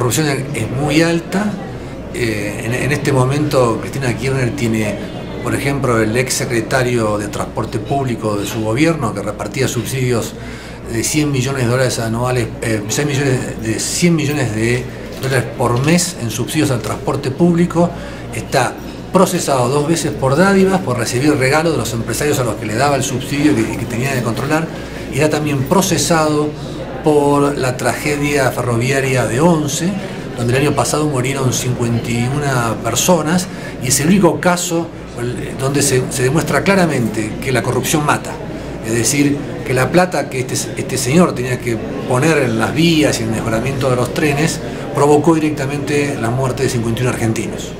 corrupción es muy alta. En este momento Cristina Kirchner tiene, por ejemplo, el ex secretario de Transporte Público de su gobierno, que repartía subsidios de 100 millones de dólares anuales, 100 millones de dólares por mes en subsidios al transporte público. Está procesado 2 veces por dádivas, por recibir regalos de los empresarios a los que le daba el subsidio que tenía que controlar. Y está también procesado por la tragedia ferroviaria de Once, donde el año pasado murieron 51 personas, y es el único caso donde se demuestra claramente que la corrupción mata. Es decir, que la plata que este señor tenía que poner en las vías y en el mejoramiento de los trenes provocó directamente la muerte de 51 argentinos.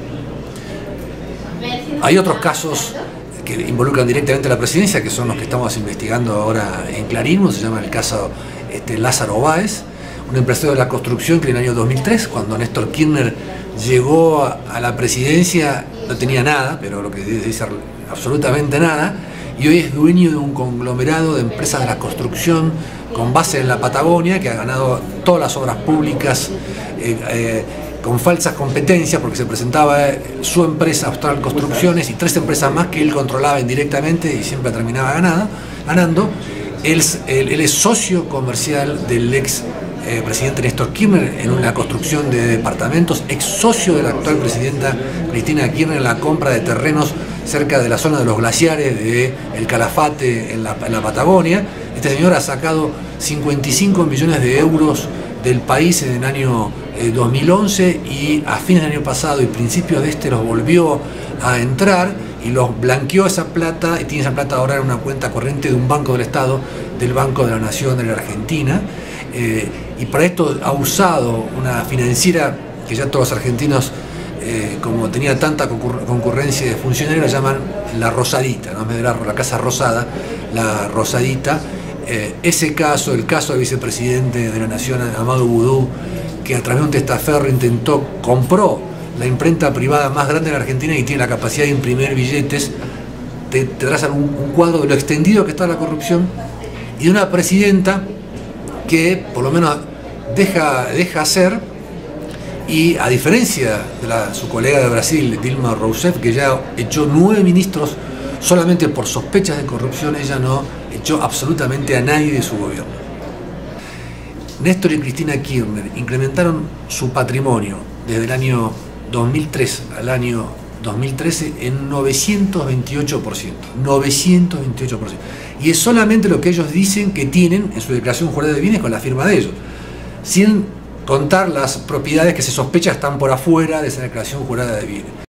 Hay otros casos que involucran directamente a la presidencia, que son los que estamos investigando ahora en Clarín. Se llama el caso Lázaro Báez, un empresario de la construcción que en el año 2003, cuando Néstor Kirchner llegó a la presidencia, no tenía nada, pero lo que dice absolutamente nada, y hoy es dueño de un conglomerado de empresas de la construcción con base en la Patagonia, que ha ganado todas las obras públicas con falsas competencias, porque se presentaba su empresa Austral Construcciones y 3 empresas más que él controlaba indirectamente y siempre terminaba ganando. Él es socio comercial del ex presidente Néstor Kirchner en una construcción de departamentos, ex socio de la actual presidenta Cristina Kirchner en la compra de terrenos cerca de la zona de los glaciares de El Calafate en la Patagonia. Este señor ha sacado 55 millones de euros del país en el año 2011 y a fines del año pasado y principios de los volvió a entrar y los blanqueó esa plata, y tiene esa plata ahora en una cuenta corriente de un banco del Estado, del Banco de la Nación de la Argentina. Y para esto ha usado una financiera que ya todos los argentinos, como tenía tanta concurrencia de funcionarios, la llaman la Rosadita, ¿no? En vez de la Casa Rosada, la Rosadita. Ese caso, el caso del vicepresidente de la Nación, Amado Boudou, que a través de un testaferro compró la imprenta privada más grande de la Argentina y tiene la capacidad de imprimir billetes, te trazan un cuadro de lo extendido que está la corrupción, y de una presidenta que por lo menos deja hacer, y a diferencia de su colega de Brasil, Dilma Rousseff, que ya echó 9 ministros solamente por sospechas de corrupción, ella no echó absolutamente a nadie de su gobierno. Néstor y Cristina Kirchner incrementaron su patrimonio desde el año 2003 al año 2013 en 928%. 928%. Y es solamente lo que ellos dicen que tienen en su declaración jurada de bienes con la firma de ellos, sin contar las propiedades que se sospecha están por afuera de esa declaración jurada de bienes.